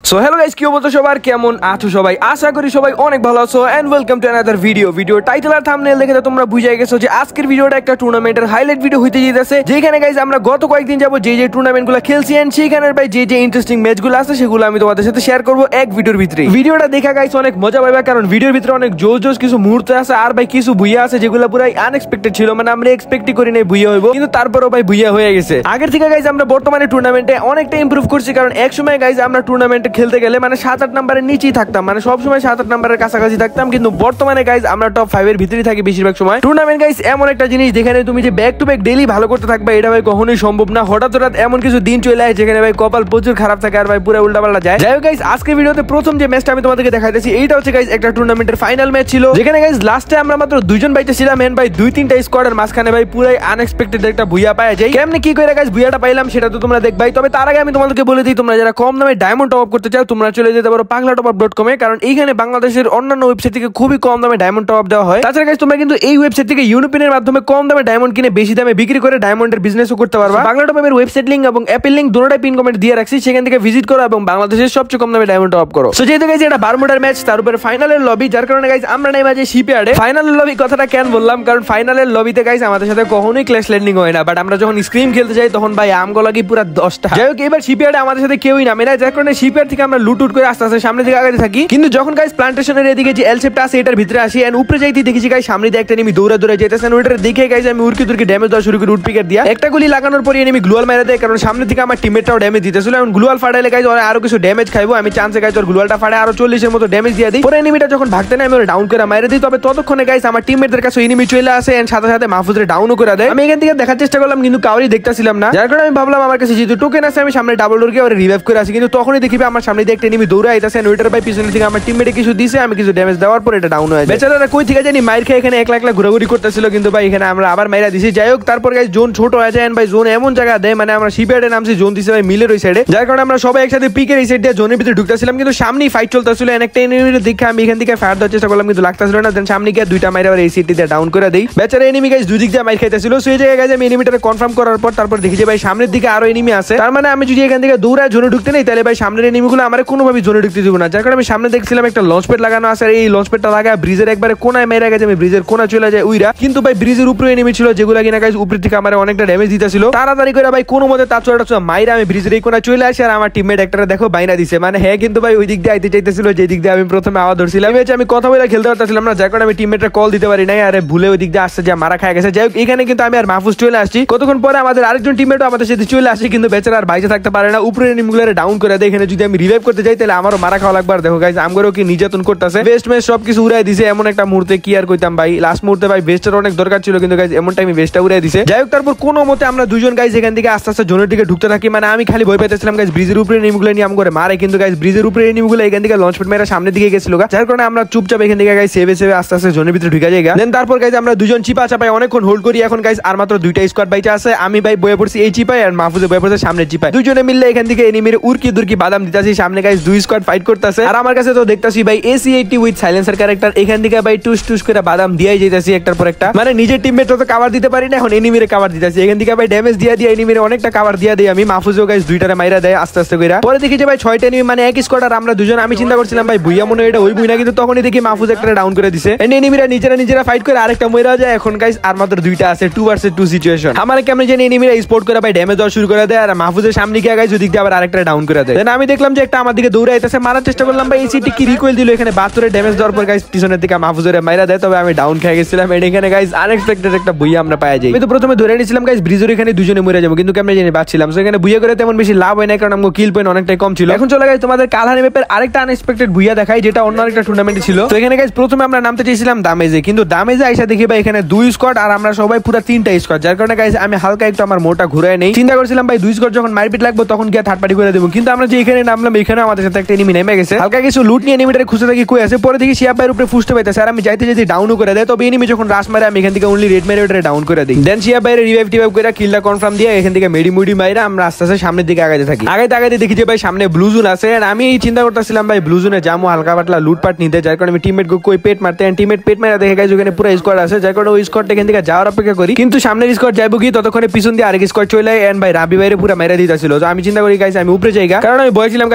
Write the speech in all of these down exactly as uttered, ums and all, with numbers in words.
So hello guys, কি অবস্থা সবার, কেমন আছো সবাই? আশা করি সবাই অনেক ভালো আছো and welcome to another video. Video title আর থাম্বনেল দেখে তো তোমরা বুঝে গেছো যে আজকের ভিডিওটা একটা টুর্নামেন্টের হাইলাইট ভিডিও হইতে যাচ্ছে, যেখানে গাইস আমরা গত কয়েকদিন যাবো যে যে টুর্নামেন্টগুলো খেলছি এন্ড সেইখানের ভাই যে যে ইন্টারেস্টিং ম্যাচগুলো আছে সেগুলো আমি তোমাদের সাথে শেয়ার করবো এক ভিডিওর ভিতরে। ভিডিওটা দেখা গাইস অনেক মজা পাবে, কারণ ভিডিওর ভিতরে অনেক জোস জোস কিছু মুহূর্ত আছে আর ভাই কিছু ভুইয়া আছে যেগুলো পুরাই আনএক্সপেক্টেড ছিল, মানে আমরা এক্সপেক্টই করি নাই ভুইয়া হইব, কিন্তু তারপরেও ভাই ভুইয়া হয়ে গেছে। আগের থেকে গাইস আমরা বর্তমানে টুর্নামেন্টে অনেকটা ইমপ্রুভ করছি, কারণ এক সময় গাইস আমরা টুর্নামেন্টে খেলতে গেলে মানে সাত আট নাম্বারের নিচেই থাকতাম, মানে সবসময় সাত আট নাম্বারের কাছাকাছি থাকতাম, কিন্তু বর্তমানে গাইস আমরা টপ ফাইভ এর ভিতরে থাকি বেশিরভাগ সময়। টুর্নামেন্ট গাইস এমন একটা জিনিস যেখানে তুমি যে ব্যাক টু ব্যাক ডেইলি ভালো করতে থাকবে এটা ভাই কখনোই সম্ভব না। হঠাৎ হঠাৎ এমন কিছু দিন চলে আসে যেখানে ভাই কপাল প্রচুর খারাপ থাকে আর ভাই পুরো উল্টাপাল্টা যায়। যাই হোক গাইস, আজকের ভিডিওতে প্রথম যে ম্যাচটা আমি তোমাদেরকে দেখাইতেছি এইটা হচ্ছে গাইস একটা টুর্নামেন্টের ফাইনাল ম্যাচ ছিল, যেখানে গাইস লাস্টে আমরা মাত্র দুইজন বাইতে ছিলাম এন্ড ভাই দুই তিনটা স্কোয়াডের মাঝখানে ভাই পুরাই আনএক্সপেক্টেড একটা ভুইয়া পাওয়া যায়। কেমনে কি করে গাইস ভুইয়াটা পাইলাম সেটা তো তোমরা দেখবাই। তবে তার আগে আমি তোমাদেরকে বলে দিই, তোমরা যারা কম দামে ডায়মন্ড টপ আপ করতে চাও তোমরা চলে যেতে পারো Pagla top up dot com এ, কারণ এইখানে বাংলাদেশের অন্যান্য ওয়েবসাইট থেকে খুবই কম দামে ডায়মন্ড টপ আপ দেওয়া হয়। তাছাড়া গাইস তোমরা কিন্তু এই ওয়েবসাইট থেকে ইউনিপিনের মাধ্যমে কম দামে ডায়মন্ড কিনে বেশি দামে বিক্রি করে ডায়মন্ডের বিজনেসও করতে পারবা। বাংলা টপ আপের ওয়েবসাইট লিংক এবং অ্যাপের লিংক দুটোটাই পিন কমেন্ট দিয়ে রাখছি, সেখান থেকে ভিজিট করো এবং বাংলাদেশের সবচেয়ে কম দামে ডায়মন্ড টপ আপ করো। সো যেহেতু গাইস এটা বারমুডার ম্যাচ, তার উপরে ফাইনালের লবি, যার কারণে গাইস আমরা নাই মাঝে শিপইয়ার্ডে। ফাইনালের লবি কথাটা কেন বললাম, কারণ ফাইনালের লবিতে গাইস আমাদের সাথে কখনোই ক্ল্যাশ ল্যান্ডিং হয় না, বাট আমরা যখন স্ক্রিম খেলতে যাই তখন ভাই আমগো লাগি পুরো দশটা। যাই হোক, এবার শিপইয়ার্ডে আমাদের সাথে কেউই নামে না, যার কারণে শিপইয়ার্ড থেকে আমরা লুট উট করে আস্তে আস্তে সামনে দিকে আগাতে থাকি। কিন্তু যখন গাইস প্লান্টেশনের এদিকে যে এল শেপটা আছে এটার ভিতরে আসি এন্ড উপরে যাইতে দেখেছি গাইস সামনে দিয়ে একটা এনিমি দৌড়া দৌড়া যাইতেছে, ওইটার দেখে গাইস আমি উড়কি তুরকি ড্যামেজ দেওয়া শুরু করি উড পিকার দিয়া। একটা গুলি লাগানোর পরে এনিমি গ্লুয়াল মেরে দেয়, কারণ সামনে থেকে আমার টিমমেটটাও ড্যামেজ দিতেছিল এবং গ্লুয়াল ফাটাইলে গাইস ওরা আরো কিছু ড্যামেজ খাইবো। আমি চান্সে গাইস ওর গ্লুয়ালটা ফাটে আরো চল্লিশ এর মতো ড্যামেজ দিয়ে দিই। পরে এনিমিটা যখন ভাগতে না আমি ওর ডাউন করে মাইরে দিই। তবে ততক্ষণে গাইস আমার টিমমেটদের কাছে এনিমি চলে আসে এন্ড সাথে সাথে মাহফুজের ডাউনও করে দেয়। আমি এখান থেকে দেখার চেষ্টা করলাম কিন্তু কাউরই দেখতেছিলাম না, যার কারণে আমি ভাবলাম আমার কাছে যেহেতু টোকেন আছে আমি সামনে ডাবল ডোর গিয়ে ওরে রিভাইভ করে আসি। কিন্তু তখনই দেখি আমার সামনে দিয়ে একটা এনিমি দৌড়ে আইতাছে এন্ড ওইটার ভাই পিছনে থেকে আমার টিমমেটে কিছু দিছে, আমি কিছু ড্যামেজ দেওয়ার পর এটা ডাউন হয়ে যায়। বেচারারা কই থেকে জানি মাইর খেয়ে এখানে একলা একলা ঘোরাঘুরি করতেছিল, কিন্তু ভাই এখানে আমরা আবার মাইরা দিছি। যাই হোক, তারপর গাইস জোন ছোট হয়ে যায় এন্ড ভাই জোন এমন জায়গা দেয়, মানে আমরা শিপইয়ার্ডে নামছি, জোন দিছে ভাই মিলের ওই সাইডে, যার কারণে আমরা সবাই একসাথে পিকের এই সাইড দিয়ে জোনের ভিতরে ঢুকতেছিলাম, কিন্তু সামনেই ফাইট চলতেছিল। একটা এনিমির দেখে আমি এখান থেকে ফায়ার দেওয়ার চেষ্টা করলাম কিন্তু লাগতেছিল না, দেন সামনে গিয়ে দুইটা মাইরা আবার এই সিটি দিয়ে ডাউন করে দেই। বেচারা এনিমি গাইস দুই দিক দিয়ে মাইর খাইতেছিল। সো এই জায়গায় গাইস আমি এনিমিটারে কনফার্ম করার পর তারপর দেখি যে ভাই সামনের দিকে আরো এনিমি আছে, তার মানে আমি যদি এখান থেকে দৌড়ায় জোনে ঢুকতে নেই তাহলে ভাই সামনের এনিমিগুলো আমার কোনোভাবেই জোনে ঢুকতে দিব না, যার কারণে আমি সামনে দেখছিলাম একটা লঞ্চ প্যাড লাগানো আছে আর এই লঞ্চ প্যাডটা লাগায় ব্রিজের একবারে কোনায় মেরে গেছে, আমি ব্রিজের কোনা চলে যায় উইরা, কিন্তু ভাই ব্রিজের উপরে এনিমি ছিল যেগুলো কিনা গাইস উপর থেকে আমার অনেকটা ড্যামেজ দিতেছিল। তাড়াতাড়ি করে ভাই কোনো মতে তার চড়াটা মাইরা আমি ব্রিজের এই কোনা চলে আসি আর আমার টিমমেট একটা দেখো বাইনা দিছে, মানে হ্যাঁ কিন্তু ভাই ওই দিক দিয়ে আইতে চাইতেছিল যে দিক দিয়ে আমি প্রথমে আওয়াজ ধরছিলাম। আমি কথা বলে খেলতে পারতেছিলাম না, যার কারণে আমি টিমমেটটা কল দিতে পারি নাই, আরে ভুলে ওই দিক দিয়ে আসছে যে মারা খায় গেছে। যাই হোক, এখানে কিন্তু আমি আর মাহফুজ চলে আসছি। কতক্ষণ পরে আমাদের আরেকজন টিমমেটও আমাদের সাথে চলে আসে, কিন্তু বেচারা আর বাইরে থাকতে পারে না, উপরে এনিমিগুলো ডাউন করে দেয়। এখানে যদি আমি রিভাইভ করতে যাই তাহলে আমারও মারা খাওয়া লাগবে। দেখো গাইস আমগরও কি নির্যাতন করতেছে, বেস্ট ম্যাচ সবকিছু উড়াই দিছে এমন একটা মুহূর্তে, কি আর কইতাম ভাই, লাস্ট মুহূর্তে ভাই বেস্টের অনেক দরকার ছিল, কিন্তু গাইস এমন টাইমে বেস্টটা উড়াই দিছে। যাই হোক, তারপর কোনো মতে আমরা দুজন গাইস এখান থেকে আস্তে আস্তে জোনের দিকে ঢুকতে থাকি, মানে আমি খালি ভয় পাইতেছিলাম গাইস ব্রিজের উপরে এনিমিগুলো নিয়ে আমগরে মারে, কিন্তু গাইস ব্রিজের উপরে এনিমিগুলো এখান থেকে লঞ্চ প্যাড মেরে সামনের দিকে গেছিল, যার কারণে আমরা চুপচাপ এখান থেকে গাইস সেভে সেভে আস্তে আস্তে জোনের ভিতরে ঢুকে যাই। দেন তারপর গাইস আমরা দুজন চিপা চাপাই অনেকক্ষণ হোল্ড করি। এখন গাইস আর মাত্র দুইটা স্কোয়াড বাইচা আছে, আমি ভাই বয়ে পড়ছি এই চিপায় আর মাহফুজে বয়ে পড়ছে সামনে চিপায়। দুজনে মিললে এখান থেকে এনিমির উড়কি দুরকি বাদাম দিতাছি। সামনে গাইস দুই স্কোয়াড ফাইট করতেছে আর আমার কাছে তো দেখতাছি ভাই AC eighty with silencer character, এখান থেকে ভাই টুস টুস করে বাদাম দিয়াই যাইতাছি একটার পর একটা, মানে নিজের টিমমেট তো কভার দিতে পারি না, এখন এনিমিরে কভার দিতাছি। এখান থেকে ভাই ড্যামেজ দিয়া দিয়ে এনিমিরে অনেকটা কভার দিয়া দেই আমি। মাহফুজও গাইস দুইটারে মাইরা দেয় আস্তে আস্তে কইরা। পরে দেখি যে ভাই ছয়টা এনিমি, মানে এক স্কোয়াড আর আমরা দুজন। আমি চিন্তা করছিলাম ভাই বুইয়া মনে এটা ওই বুই না, কিন্তু তখনই দেখি মাহফুজ একটা ডাউন করে দিছে এন্ড এনিমিরা নিজেরা নিজেরা ফাইট করে আরেকটা মইরা যায়। এখন গাইস আর মাত্র দুইটা আছে, টু ভার্সেস টু সিচুয়েশন। আমার কেমন জানি এনিমিরা স্পট করে ভাই ড্যামেজ দেওয়া শুরু করে দেয় আর মাহফুজের সামনে গিয়ে গাইস ওই দিক দিয়ে আবার আরেকটা ডাউন করে দেয়। দেন আমি দেখলাম যে একটা আমার দিকে দৌড়ে আইতাছে, মারার চেষ্টা করলাম ভাই এই সিটি কি রিকয়েল দিল, এখানে বাহাত্তরের ড্যামেজ দেওয়ার পর গাইস পিছনের দিকে মাহফুজের মাইরা দেয়। তবে আমি ডাউন খেয়ে গেছিলাম এন্ড এখানে গাইস আনএক্সপেক্টেড একটা বুইয়া আমরা পাই যাই। আমি তো প্রথমে ধরে নিয়েছিলাম গাইস ব্রিজের এখানে দুজনে মরে যাবো, কিন্তু কেমন জানি বাঁচছিলাম। সো এখানে বুইয়া করে তেমন বেশি লাভ হয় না, কারণ আমার কিল পয়েন্ট অনেকটাই কম ছিল। এখন চলে গাইস তোমাদের কালহানি ম্যাপের আরেকটা আনএক্সপেক্টেড বুইয়া দেখাই, যেটা অন্য আরেকটা টুর্নামেন্টে ছিল। তো এখানে গাইস প্রথমে আমরা নামতে চাইছিলাম দামেজে, কিন্তু দামেজে আইসা দেখি ভাই এখানে দুই স্কোয়াড আর আমরা সবাই পুরো তিনটা স্কোয়াড, যার কারণে গাইস আমি হালকা একটু আমার মোটা ঘুরায় নেই। চিন্তা করছিলাম ভাই দুই স্কোয়াড যখন মারপিট লাগবে তখন গিয়ে থার্ড পার্টি করে দেবো, কিন্তু আমরা যে এখানে নামলাম এখানে আমাদের সাথে একটা এনিমি নেমে গেছে। হালকা কিছু লুট নিয়ে এনিমিটারে খুঁজে থাকি কই আছে। পরে দেখি শিয়াব ভাইয়ের উপরে ফুসতে পাইতেছে আর আমি যাইতে যাইতে ডাউনও করে দেয়। তবে এনিমি যখন রাশ মারে আমি এখান থেকে অনলি রেড মেরে ওটারে ডাউন করে দিই। দেন শিয়াব ভাইয়ের রিভাইভ টিভাইভ করে কিলটা কনফার্ম দিয়ে এখান থেকে মেডি মুডি মাইরা আমরা আস্তে আস্তে সামনের দিকে আগাইতে থাকি। আগাইতে আগাইতে দেখি যে ভাই সামনে ব্লু জোন আছে আর আমি চিন্তা করতেছিলাম ভাই ব্লু জোনে যাবো হালকা পাতলা লুটপাট নিতে, যার কারণে আমি টিমমেট কই পেট মারতে টিমমেট পেট মারা দেখে গাইস ওখানে পুরো স্কোয়াড আছে, যার কারণে ওই স্কোয়াডটা এখান থেকে যাওয়ার অপেক্ষা করি, কিন্তু সামনের স্কোয়াড যাইবো কি ততক্ষণে পিছন দিয়ে আরেক স্কোয়াড চলে যায় এন্ড ভাই রাবি ভাইরে পুরো মেরে দিতেছিল। তো আমি চিন্তা করি গাইস আমি উপরে যাইগা, কারণ আমি বলেছিলাম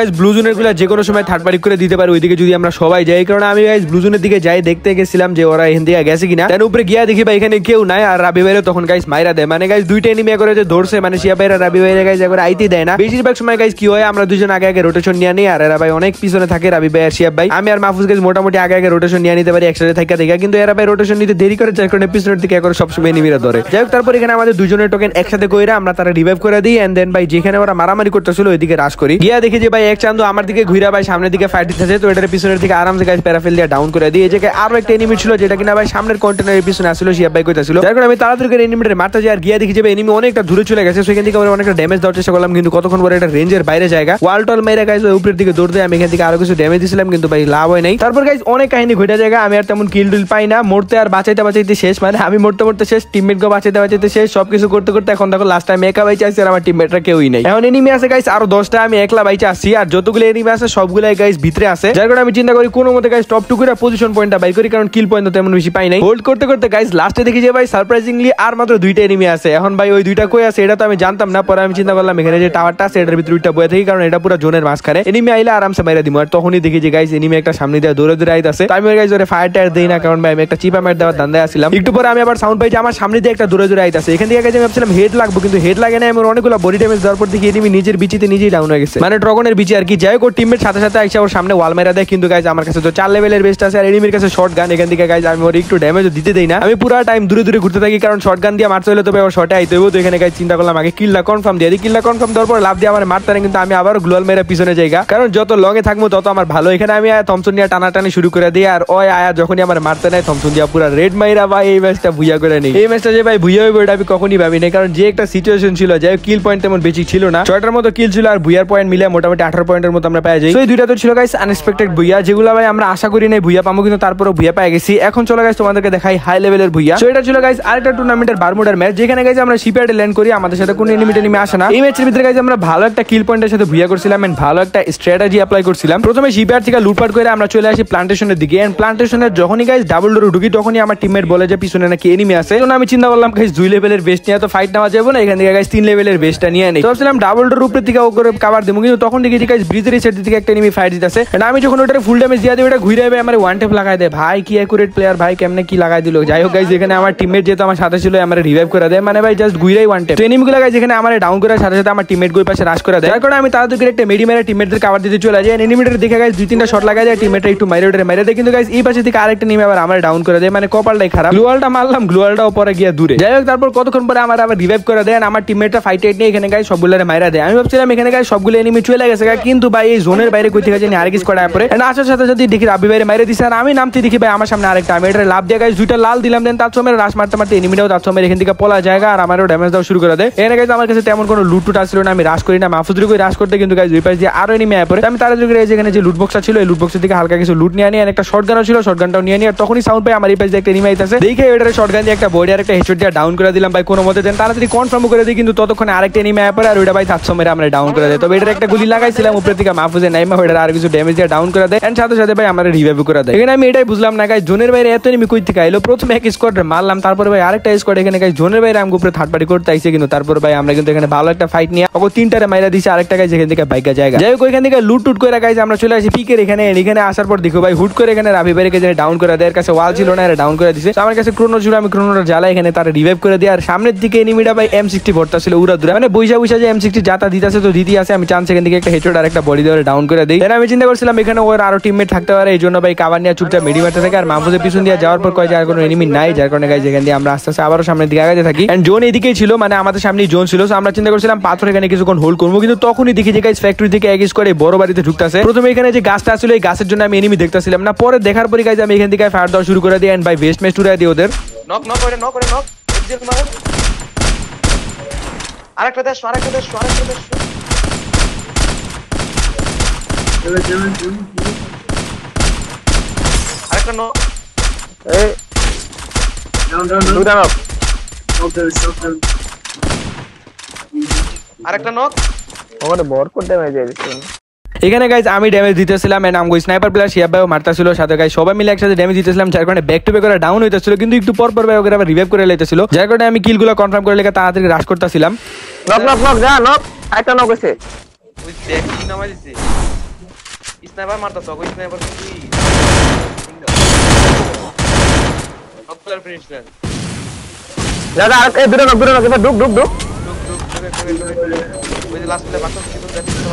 গাইস ব্লু জোনের গুলা যে কোনো সময় থার্ড পার্টি করে দিতে পারে ওইদিকে যদি আমরা সবাই যাই। এই কারণে আমি গাইস ব্লু জোনের দিকে যাই, দেখতে গেছিলাম যে ওরা এখান থেকে গেছে কিনা। তার উপরে গিয়া দেখি ভাই এখানে কেউ নাই, আর রাবি ভাইরে তখন গাইস মাইরা দেয়। মানে গাইস দুইটা এনিমি করে যে ধরছে, মানে শিয়া ভাইরা রাবি ভাইরে গাইস একবার আইতে দেয় না। বেশিরভাগ সময় গাইস কি হয়, আমরা দুজন আগে আগে রোটেশন নিয়ে নিই, আর এরা ভাই অনেক পিছনে থাকে রাবি ভাই আর শিয়াব ভাই। আমি আর মাহফুজ গাইস মোটামুটি আগে আগে রোটেশন নিয়ে নিতে পারি একসাথে থাকা দেখা, কিন্তু এরা ভাই রোটেশন নিতে দেরি করে, যার কারণে পিছনের দিকে একবার সবসময় এনিমিরা ধরে। যাই হোক, তারপর এখানে আমাদের দুজনের টোকেন একসাথে কইরা আমরা তারা রিভাইভ করে দিই। এন্ড দেন ভাই যেখানে ওরা মারামারি করতেছিল ওইদিকে রাশ করি। গিয়া দেখি যে ভাই এক চান্দু আমার দিকে ঘুরা ভাই সামনের দিকে ফাইট দিতেছে, তো এটার পিছনের দিকে আরামসে গাইস প্যারাফেল দিয়ে ডাউন করে দিই। এই জায়গায় আরো একটা এনিমি ছিল যেটা কিনা ভাই সামনের কন্টেনারের পিছনে আসছিল, শিয়াব ভাই কইতাছিল। যার কারণে আমি তাড়াতাড়ি করে এনিমিটারে মারতে যাই, আর গিয়া দেখি যে এনিমি অনেকটা দূরে চলে গেছে। সেখান থেকে আমরা অনেকটা ড্যামেজ দেওয়ার চেষ্টা করলাম, কিন্তু কতক্ষণ পরে এটা রেঞ্জের বাইরে জায়গা ওয়াল টল মেরে গাইস উপরের দিকে দৌড় দেয়। আমি এখান থেকে আরো কিছু ড্যামেজ দিছিলাম, কিন্তু ভাই লাভ হয় নাই। তারপর গাইস অনেক কাহিনী ঘটে জায়গা, আমি আর তেমন কিল টুল পাই না, মরতে আর বাঁচাইতে বাঁচাইতে শেষ। মানে আমি মরতে মরতে শেষ, টিমমেট কে বাঁচাইতে বাঁচাইতে শেষ, সবকিছু করতে করতে এখন দেখো লাস্ট টাইম একা বাইচে আসছি, আর আমার টিমমেটরা কেউই নাই। এখন এনিমি আছে গাইস আরো দশটা, আমি একলা বাইচে আসছি, আর যতগুলো এনিমি আছে সবগুলাই গাইস ভিতরে আছে। যার কারণে আমি চিন্তা করি কোনো মতে গাইস টপ টু করে পজিশন পয়েন্টটা বাই করি, কারণ কিল পয়েন্ট তো তেমন বেশি পাই নাই। হোল্ড করতে করতে গাইস লাস্টে দেখি যে ভাই সারপ্রাইজিংলি আর মাত্র দুইটা এনিমি আছে। এখন ভাই ওই দুইটা কই আছে এটা তো আমি জানতাম না, পরে আমি চিন্তা করলাম এখানে যে টাওয়ারটা আছে এটার ভিতরে দুইটা বয়ে থাকি, কারণ এটা পুরো জোনের মাঝখানে, এনিমি আইলে আরামসে মাইরা দিমু। আর তখনই দেখি যে গাইস এনিমি একটা সামনে দিয়ে দৌড়ে দৌড়ে আইতাছে। আমি গাইস ওরে ফায়ার টায়ার দেই না, কারণ ভাই আমি একটা চিপা মার দেওয়ার ধান্দায় আছিলাম। একটু পরে আমি আবার সাউন্ড পাই যে আমার সামনে দিয়ে একটা দৌড়ে দৌড়ে আইতাছে। এখান থেকে গাইস আমি ভাবছিলাম হেড লাগবে, কিন্তু হেড লাগে না। আমার অনেকগুলো বডি ড্যামেজ দেওয়ার পর দেখি এনিমি নিজের বিচিতে নিজেই ডাউন হয়ে গেছে, মানে ড্রাগনের বিচি আর কি। যাই হোক টিমমেট সাথে সাথে আইসা ওর সামনে ওয়াল মেরা দেয়, কিন্তু গাইস আমার কাছে তো চার লেভেলের বেস্ট আছে, আর এনিমির কাছে শর্ট গান। এখান থেকে গাইস আমি ওর একটু ড্যামেজ দিতে দেই না, আমি পুরো টাইম দূরে দূরে ঘুরতে থাকি, কারণ শর্ট গান দিয়ে মারতে হলে তবে ওর শর্টে আইতে হবে। তো এখানে গাইস চিন্তা করলাম আগে কিলটা কনফার্ম দিয়ে দিই। কিলটা কনফার্ম দেওয়ার পর লাভ দিয়ে আমার মারতে না, কিন্তু আমি আবার গ্লোয়াল মেরে পিছনে যাইগা, কারণ যত লং এ থাকবো তত আমার ভালো। এখানে আমি থমসন নিয়ে টানাটানি শুরু করে দিই, আর ওই আয়া যখনই আমার মারতে নাই থমসন দিয়া পুরো রেড মাইরা ভাই এই ম্যাচটা ভুইয়া করে নেই। এই ম্যাচটা যে ভাই ভুইয়া হইব এটা আমি কখনই ভাবি নাই, কারণ যে একটা সিচুয়েশন ছিল, যাই কিল পয়েন্ট তেমন বেশি ছিল না, ছয়টার মতো কিল ছিল, আর ভুইয়ার পয়েন্ট মিলে মোটামুটি আঠারো পয়েন্টের মতো আমরা পেয়ে যাই। এই দুইটা তো ছিল গাইস আনএক্সপেক্টেড ভুইয়া, যেগুলো ভাই আমরা আশা করি নাই ভুইয়া পাবো, কিন্তু তারপরে ভুইয়া পেয়ে গেছি। এখন চলে গাইস তোমাদেরকে দেখাই হাই লেভেলের ভুইয়া। সো এটা ছিল গাইস আরেকটা টুর্নামেন্টের বারমুডার ম্যাচ, যেখানে গাইস আমরা শিপইয়ার্ডে ল্যান্ড করি, আমাদের সাথে কোনো এনিমি টেনিমি আসে না। এই ম্যাচের ভিতরে গাইস আমরা ভালো একটা কিল পয়েন্টের সাথে ভুইয়া করছিলাম, এন্ড ভালো একটা স্ট্র্যাটেজি অ্যাপ্লাই করছিলাম। প্রথমে শিপইয়ার্ড থেকে লুটপাট করে আমরা চলে আসি প্লান্টেশনের দিকে, এন্ড প্লান্টেশনের যখনই গাইস ডাবল ডোরে ঢুকি তখনই আমার টিমমেট বলে যে পিছনে নাকি এনিমি আছে। তখন আমি চিন্তা করলাম গাইস দুই লেভেলের বেস্ট নিয়ে তো ফাইট নেওয়া যাবে না, এখান থেকে গাইস তিন লেভেলের বেস্টটা নিয়ে নেই। তো ভাবছিলাম ডাবল ডোর উপরে থেকে ওকে কভার দেবো, কিন্তু তখন দেখি যে গাইস ব্রিজের সাইড থেকে একটা এনিমি ফাইট দিতেছে, এন্ড আমি যখন ওটারে ফুল ড্যামেজ দিয়ে দিই ওটা ঘুরে যাবে আমার ওয়ান টেপ লাগাই দেয়। ভাই কি অ্যাকুরেট প্লেয়ার, ভাই কেমনে কি লাগাই দিল। যাই হোক গাইস এখানে আমার টিমমেট যেহেতু আমার সাথে ছিল আমার রিভাইভ করে দেয়, মানে ভাই জাস্ট ঘুরেই ওয়ান টেপ। তো এনিমিগুলো গাইস এখানে আমার ডাউন করার সাথে সাথে আমার টিমমেট গুলোর পাশে রাশ করে দেয়, যার কারণে আমি তাড়াতাড়ি একটা মেডি মেরে টিমমেটদের কভার দিতে চলে যাই। এনিমিটার দেখে গাইস দুই তিনটা শট লাগাই যায়, টিমমেটরা একটু মাইরে ওটারে মাইরে দেয়, কিন্তু গাইস এই পাশে থেকে আরেকটা নিমে আবার আমার ডাউন করে দেয়, মানে কপালটাই খারাপ। গ্লুয়ালটা মারলাম, গ্লুয়ালটাও পরে গিয়ে দূরে। যাই হোক তারপর কতক্ষণ পরে আমার আবার রিভাইভ করে দেয়, আমার টিমমেটটা ফাইট এট নিয়ে এখানে গাইস সবগুলোরে মাইরা দেয়। আমি ভাবছিলাম এখানে গাইস সবগুলো এনিমি চলে গেছে, কিন্তু ভাই এই জোনের বাইরে কই থেকে জানি আরেক স্কোয়াড পড়ে, এন্ড আসার সাথে সাথে দেখি রাবি বাইরে মাইরে দিছে, আর আমি নামতে দেখি ভাই আমার সামনে আরেকটা। আমি এটা লাভ দিয়ে গাইস দুইটা লাল দিলাম, দেন তার সময় রাশ মারতে মারতে এনিমিটাও তার সময় এখান থেকে পলা জায়গা, আর আমারও ড্যামেজ দেওয়া শুরু করে দেয়। এখানে গাইস আমার কাছে তেমন কোনো লুট টুট আসছিল না, আমি রাশ করি না, মাহফুজুর কই রাশ করতে, কিন্তু গাইস দুই পাশ দিয়ে আরো এনিমি আয় পড়ে। আমি তাড়াতাড়ি করে যেখানে যে লুট বক্সটা ছিল এই লুট বক্সের থেকে হালকা কিছু লুট নিয়ে আনি, আর একটা শটগানও ছিল, শটগানটাও নিয়ে আনি, আর তখনই সাউন্ড পাই আমার এই পাশ দিয়ে একটা এনিমি আইতাছে। দেখে এটারে শটগান দিয়ে একটা বডি আর একটা হেডশট দিয়ে ডাউন করে দিলাম ভাই কোনো মতে, দেন তাড়াতাড়ি কনফার্ম করে দিই, কিন্তু ততক্ষণে আরেকটা এনিমি আয় পড়ে, আর ওইটা ভাই সাতশো মেরে আমরা ডাউন করে দেয়। তবে এটার একটা গুলি লাগাইছিলাম উপরে থেকে মাহফুজের নাইমা, ওইটা আর কিছু ড্যামেজ দিয়ে ডাউন করে দেয়, এন্ড সাথে সাথে ভাই আমার রিভাইভ করে দেয়। এখানে আমি এটাই বুঝলাম না গাইস জোনের বাইরে এত এনিমি কই থেকে আইলো। প্রথমে এক স্কোয়াড মারলাম, তারপরে ভাই আরেকটা স্কোয়াড এখানে গাইস জোনের বাইরে আমি উপরে থার্ড পার্টি করতে আইছে, কিন্তু তারপর ভাই আমরা কিন্তু এখানে ভালো একটা ফাইট নিয়ে ওকে তিনটারে মাইরা দিছি, আরেকটা গাইস এখান থেকে বাইকা জায়গা। যাই হোক ওইখান থেকে লুট টুট করে গাইস আমরা চলে আসি পিকের এখানে। এখানে আসার পর দেখো ভাই হুট করে এখানে রাবি বাইরে যে ডাউন করে দেয়, এর কাছে ওয়াল ছিল না, এর ডাউন করে দিছে। আমার কাছে ক্রোনো ছিল, আমি ক্রোনোটা জ্বালা এখানে তার রিভাইভ করে দিই, আর সামনের দিকে এনিমিটা ভাই এম সিক্সটি ভর্তা ছিল উড়া দূরে, মানে বইসা বইসা যে এম সিক্সটি যাতা দিতেছে তো দিতে আছে। আমি চান্স এখান থেকে একটা হেডশট আর একটা বডি দিয়ে ডাউন করে দিই। আমি চিন্তা করছিলাম এখানে ওর আরো টিমমেট থাকতে পারে, এই জন্য ভাই কাভার নিয়ে চুপচাপ মেডি মারতে থাকে, আর মাহফুজের পিছন দিয়ে যাওয়ার পর কয় যে আর কোনো এনিমি নাই, যার কারণে গাইস এখান দিয়ে আমরা আস্তে আস্তে আবারও সামনের দিকে আগাতে থাকি। এন্ড জোন এদিকেই ছিল, মানে আমাদের সামনেই জোন ছিল। আমরা চিন্তা করছিলাম পাথর এখানে কিছুক্ষণ হোল্ড করবো, কিন্তু তখনই দেখি যে গাইস ফ্যাক্টরি থেকে এক স্কোয়াড এই বড় বাড়িতে ঢুকতেছে। প্রথমে এখানে যে গাছটা ছিল এই গাছের জন্য আমি এনিমি দেখতেছিলাম না, পরে দেখার পরে গাইস আমি এখান থেকে ফায়ার দেওয়া শুরু করে দিই, এন্ড ভাই ভেস্ট মেস্ট উড়াই দিই ওদের। নক নক করে নক করে নক এক্সিট মারো, আরেকটা দেশ আরেকটা দেশ আরেকটা দেশ আরেকটা নক এই ডাউন ডাউন দুটা নক আরেকটা নক ওখানে বড় কোন ড্যামেজ দিয়েছে। এখানে গাইজ আমি ড্যামেজ দিতেছিলাম, এন্ড আমগো স্নাইপার প্লেয়ার শিয়াব ভাইও মারতেছিল, সাথে গাইজ সবাই মিলে একসাথে ড্যামেজ দিতেছিলাম, যার কারণে ব্যাক টু ব্যাক করে ডাউন হইতেছিল, কিন্তু একটু পর পর ভাই ওকে আবার রিভাইভ করে লাইতেছিল, যার কারণে আমি কিলগুলো কনফার্ম করে লেগে তাড়াতাড়ি রাশ করতেছিলাম। নক নক নক যা নক একটা নক হইছে ওই দেখ কি নামাই দিছে। স্নাইপার মারতাছ ওই স্নাইপার কি ডক্টর ফিনিশ দেন দাদা এই দূরে না দূরে না এবার ঢুক ঢুক ঢুক ওই যে লাস্টে বাটন ছিল দেখতে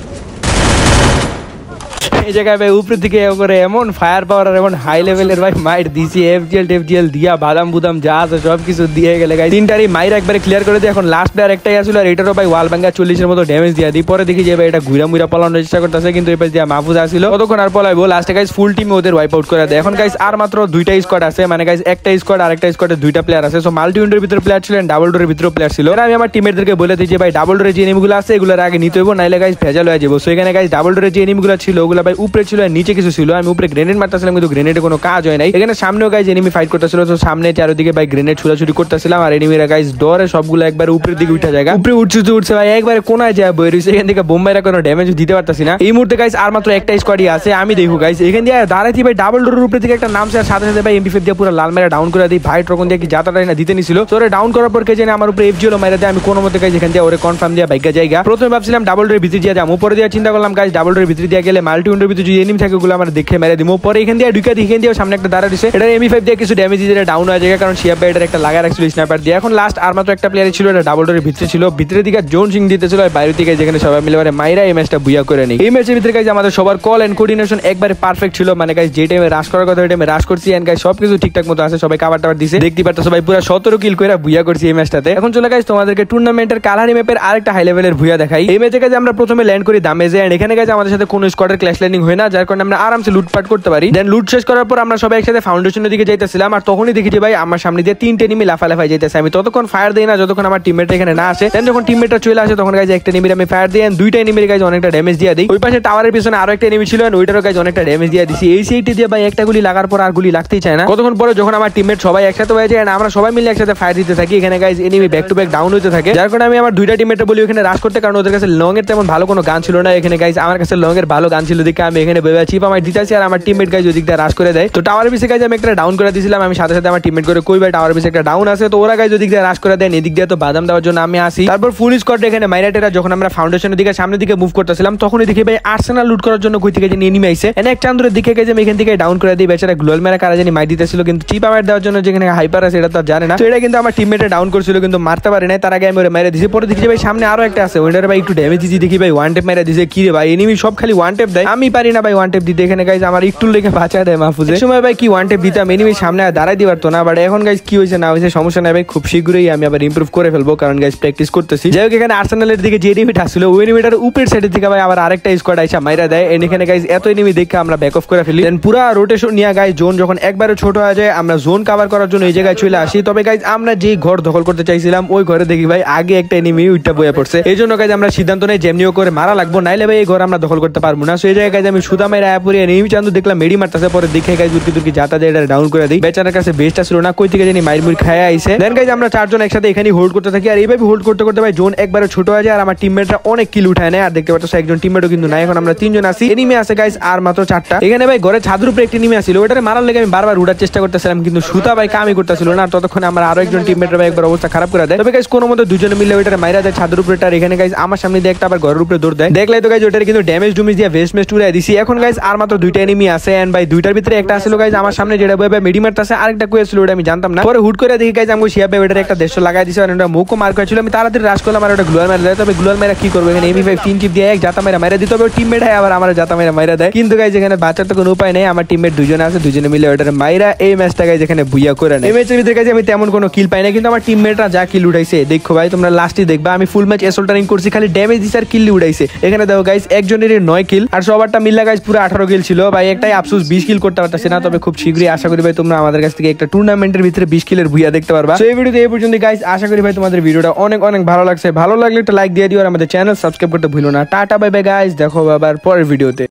এই জায়গায় ভাই উপরে দিকে করে এমন ফায়ার পাওয়ার আর এমন হাই লেভেলের ভাই মাইট দিছি এফজিএল টেফজিএল দিয়া বাদাম বুদাম যা আছে সব কিছু দিয়ে গেলে গাইস তিনটারই মাইর একবারে ক্লিয়ার করে দিই এখন লাস্ট প্লেয়ার একটাই আসলে আর এটারও ভাই ওয়াল ভাঙ্গা চল্লিশের মতো ড্যামেজ দিয়া দিই পরে দেখি যে ভাই এটা ঘুরা মুরা পালানোর চেষ্টা করতেছে কিন্তু এবার দিয়া মাহফুজ আসছিল কতক্ষণ আর পলাইবো লাস্টে গাইস ফুল টিমে ওদের ওয়াইপ আউট করে দেয় এখন গাইস আর মাত্র দুইটা স্কোয়াড আছে মানে গাইস একটা স্কোয়াড আর একটা স্কোয়াডে দুইটা প্লেয়ার আছে সো মাল্টি উইন্ডোর ভিতরে প্লেয়ার ছিলেন ডাবল ডোরের ভিতরে প্লেয়ার ছিল আমি আমার টিমমেটদেরকে বলে দিই যে ভাই ডাবল ডোরের যে এনিমিগুলো আছে এগুলোর আগে নিতে হইব নাইলে গাইস ভেজাল হয়ে যাবো সো এখানে গাইস ডাবল ডোরের যে এনিমিগুলো ছিল ওগুলো ভাই উপরে ছিল আর নিচে কিছু ছিল আমি উপরে গ্রেনেড মারতেছিলাম কিন্তু গ্রেনেডে কোনো কাজ হয় নাই এখানে সামনেও গাইস এনিমি ফাইট করতেছিল তো সামনে চারদিকে ভাই গ্রেনেড ছুড়াছুড়ি করতেছিলাম আর এনিমিরা গাইস ডরে সবগুলো একবার উপরের দিকে উঠে যায় উপরে উঠছে উঠছে ভাই একবারে কোনায় যায় বই রইছে এখান থেকে বোম্বাইরা কোনো ড্যামেজ দিতে পারতাছি না এই মুহূর্তে গাইস আর মাত্র একটা স্কোয়াডই আছে আমি দেখো গাইস এখান দিয়ে দাঁড়াইছি ভাই ডাবল ডোরের উপরে দিকে একটা নামছে আর সাথে সাথে ভাই এমপি ফাইভ দিয়ে পুরো লাল মেরা ডাউন করে দিই ভাই ট্রকন দিয়ে কি যাতাটাই না দিতে নিছিল তো ওরে ডাউন করার পর কে জানে আমার উপরে এফজিএল মেরা দেয় আমি কোনো মতে গাইস এখান দিয়ে ওরে কনফার্ম দিয়ে বাইকা জায়গা প্রথমে ভাবছিলাম ডাবল ডোরের ভিতরে দিয়ে যাম উপরে দিয়ে চিন্তা করলাম গাইস ডাবল ডোরের ভিতরে দিয়ে গেলে মাল্টি উইন্ডোর ভিতরে যদি এনিমি থাকে ওগুলো আমরা দেখে মেরে দিমু পরে এখান দিয়ে ঢুকে দিই এখান দিয়ে সামনে একটা দাঁড়া দিছে এটা এমপি ফাইভ দিয়ে কিছু ড্যামেজ দিয়ে ডাউন হয়ে যায় কারণ শিয়া ভাই এটা একটা লাগা রাখছিল স্নাইপার দিয়ে এখন লাস্ট আর মাত্র একটা প্লেয়ার ছিল এটা ডাবল ডোরের ভিতরে ছিল ভিতরের দিকে জোন সিং দিতেছিল আর বাইরে থেকে যেখানে সবাই মিলে মানে মাইরা এই ম্যাচটা বুয়া করে নেই এই ম্যাচের ভিতরে গাইস আমাদের সবার কল এন্ড কোঅর্ডিনেশন একবারে পারফেক্ট ছিল মানে গাইস যে টাইমে রাশ করার কথা ওই টাইমে রাশ করছি এন্ড গাইস সবকিছু ঠিকঠাক মতো আছে সবাই কভার টাভার দিছে দেখতে পারতো সবাই পুরো সতেরো কিল কইরা বুয়া করছি এই ম্যাচটাতে এখন চলে গাইস তোমাদেরকে টুর্নামেন্টের কালারি ম্যাপের আরেকটা হাই লেভেলের বুয়া দেখাই এই ম্যাচে গাইস আমরা প্রথমে ল্যান্ড করি দামেজে এন্ড এখানে গাইস আমাদের সাথে কোনো স্কোয়াডের ক্ল্যাশ ল্যান্ডিং হয় না যার কারণে আমরা আরামসে লুটপাট করতে পারি দেন লুট শেষ করার পর আমরা সবাই একসাথে ফাউন্ডেশনের দিকে যাইতেছিলাম আর তখনই দেখি যে ভাই আমার সামনে দিয়ে তিনটে এনিমি লাফালাফাই যাইতেছে আমি ততক্ষণ ফায়ার দেই না যতক্ষণ আমার টিমমেট এখানে না আসে দেন যখন টিমমেটটা চলে আসে তখন গাইস একটা এনিমির আমি ফায়ার দিই এন্ড দুইটা এনিমির গাইস অনেকটা ড্যামেজ দিয়ে দিই ওই পাশে টাওয়ারের পিছনে আরো একটা এনিমি ছিল এন্ড ওইটারও গাইস অনেকটা ড্যামেজ দিয়ে দিছি এই সেইটি দিয়ে ভাই একটা গুলি লাগার পর আর গুলি লাগতেই চায় না কতক্ষণ পরে যখন আমার টিমমেট সবাই একসাথে হয়ে যায় এন্ড আমরা সবাই মিলে একসাথে ফায়ার দিতে থাকি এখানে guys enemy back to back down হতে থাকে যার কারণে আমি আমার দুইটা টিমমেটকে বলি এখানে রাশ করতে কারণ ওদের কাছে লং এর তেমন ভালো কোনো গান ছিল না এখানে গাইস আমার কাছে লং এর ভালো গান ছিল দেখে আমি এখানে বেবা চিপ আমার দিতেছি আর আমার টিমমেট গাইস ওদিক দিয়ে রাশ করে দেয় তো টাওয়ারের পিছে গাইস আমি একটা ডাউন করে দিয়েছিলাম আমি সাথে সাথে আমার টিমমেট করে কই ভাই টাওয়ারের পিছে একটা ডাউন আছে তো ওরা গাইস ওদিক দিয়ে রাশ করে দেন এদিক দিয়ে তো বাদাম দেওয়ার জন্য আমি আসি তারপর ফুল স্কোয়াড এখানে মাইরাটেরা যখন আমরা ফাউন্ডেশনের দিকে সামনের দিকে মুভ করতেছিলাম তখনই দেখি ভাই আর্সেনাল লুট করার জন্য কই থেকে যে এনিমি আইছে এনে এক চান্দুরের দিকে গেছে আমি এখান থেকে ডাউন করে দিই বেচারা গ্লোয়াল মেরা কারা জানি মাই দিতেছিল কিন্তু চিপ আমার দেওয়ার জন্য যেখানে হাইপার আছে এটা তো জানে না তো এটা কিন্তু আমার টিমমেটে ডাউন করছিল কিন্তু মারতে পারে নাই তার আগে আমি ওরে মেরে দিছি পরে দেখি ভাই সামনে আরো একটা আছে ওইটারে ভাই একটু ড্যামেজ দিছি দেখি ভাই ওয়ান টেপ মেরে দিছে কি রে ভাই এনিমি সব খালি ওয়ান টেপ দেয় আমি পারি না ভাই ওয়ান টেপ দিতে এখানে গাইস আমার একটু লেগে বাঁচা দেয় মাহফুজের সময় ভাই কি ওয়ান টেপ দিতাম এনিমি সামনে আর দাঁড়াই দিবার তো না বাট এখন গাইস কি হয়েছে না হয়েছে সমস্যা নাই ভাই খুব শীঘ্রই আমি আবার ইমপ্রুভ করে ফেলবো কারণ গাইস প্র্যাকটিস করতেছি যাই হোক এখানে আর্সেনালের দিকে যে এনিমিটা আসছিল ওই এনিমিটার উপরের সাইডের দিকে ভাই আবার আরেকটা স্কোয়াড আইসা মাইরা দেয় এন্ড এখানে গাইস এত এনিমি দেখে আমরা ব্যাক অফ করে ফেলি দেন পুরা রোটেশন নিয়ে গাইস জোন যখন একবারে ছোট হয়ে যায় আমরা জোন কভার করার জন্য এই জায়গায় চলে আসি তবে গাইস আমরা যে ঘর দখল করতে চাইছিলাম ওই ঘরে দেখি ভাই আগে একটা এনিমি উইটা বয়ে পড়ছে এই জন্য গাইস আমরা সিদ্ধান্ত নেই যেমনিও করে মারা লাগবো নাইলে ভাই এই ঘর আমরা দখল করতে পারবো না সো এই জায়গায় গাইস আমি সুদা মেরা আয়াপুরি এনিমি চান্দু দেখলাম মেডি মারতেছে পরে দেখে গাইস দুর্কি দুর্কি যাতা দিয়ে এটা ডাউন করে দিই বেচারার কাছে বেস্টটা ছিল না কই থেকে জানি মাইর মুড়ি খায়া আইছে দেন গাইস আমরা চারজন একসাথে এখানে হোল্ড করতে থাকি আর এইভাবে হোল্ড করতে করতে ভাই জোন একবারে ছোট হয়ে যায় আর আমার টিমমেটরা অনেক কিল উঠায় নেয় আর দেখতে পাচ্ছ একজন টিমমেটও কিন্তু নাই এখন আমরা তিনজন আছি এনিমি আছে গাইস আর মাত্র চারটা এখানে ভাই ঘরে ছাদের উপরে একটি এনিমি আছিল ওটারে মারার লেগে আমি বারবার উড়ার চেষ্টা করতেছিলাম কিন্তু সুতা ভাই কামই করতেছিল না ততক্ষণ আমরা আরো একজন টিমমেটরা ভাই একবার অবস্থা খারাপ করে দেয় তবে গাইস কোনো মতে দুজনে মিলে ওটারে মাইরা দেয় ছাদের উপরে আর এখানে গাইস আমার সামনে দিয়ে একটা আবার ঘরের উপরে দৌড় দেয় দেখলাই তো গাইস ওটারে কিন্তু ড্যামেজ ডুমেজ দিয়ে ভেস্ট মেস্ট উড়াই দিছি এখন গাইস আর মাত্র দুইটা এনিমি আছে এন্ড ভাই দুইটার ভিতরে একটা আসলো গাইস আমার সামনে যেটা ভাই মেডি মারতাছে আরেকটা কই ছিল ওটা আমি জানতাম না পরে হুট করে দেখি গাইস আমগো শিয়া ভাই ওটারে একটা দেড়শো লাগাই দিছে আর ওটা মুখও মার করেছিল আমি তাড়াতাড়ি রাশ করলাম আর ওটা গ্লোয়াল মেরে দেয় তবে গ্লোয়াল মেরা কি করবে এখানে এমি ফাইভ তিন টিপ দিয়ে এক জাতা মেরা মেরে দিতে হবে টিমমেট হয় আবার আমার জাতা মেরা মেরা দেয় কিন্তু গাইস এখানে বাঁচার তো কোনো উপায় নেই আমার টিমমেট দুজনে আছে দুজনে মিলে ওটারে মাইরা এই ম্যাচটা গাইস এখানে বুইয়া করে নেয় এই ম্যাচের ভিতরে গাইস আমি তেমন কোনো কিল পাই না কিন্তু আমার টিমমেটরা যা কিল উঠাইছে দেখো ভাই তোমরা লাস্টে দেখবা আমি ফুল ম্যাচ এসল্টারিং করছি খালি ড্যামেজ দিছে আর কিল উঠাইছে এখানে দেখো গাইস একজনের নয় কিল আর সবারটা মিল্লা গাইস পুরো আঠারো কিল ছিল ভাই একটাই আফসোস বিশ কিল করতে পারতেছে না তবে খুব শীঘ্রই আশা করি ভাই তোমরা আমাদের কাছ থেকে একটা টুর্নামেন্টের ভিতরে বিশ কিলের ভুইয়া দেখতে পারবা তো এই ভিডিওতে এই পর্যন্ত গাইস আশা করি ভাই তোমাদের ভিডিওটা অনেক অনেক ভালো লাগছে ভালো লাগলে একটা লাইক দিয়ে দিও আর আমাদের চ্যানেল সাবস্ক্রাইব করতে ভুলো না টাটা বাই বাই গাইস দেখো আবার পরের ভিডিওতে।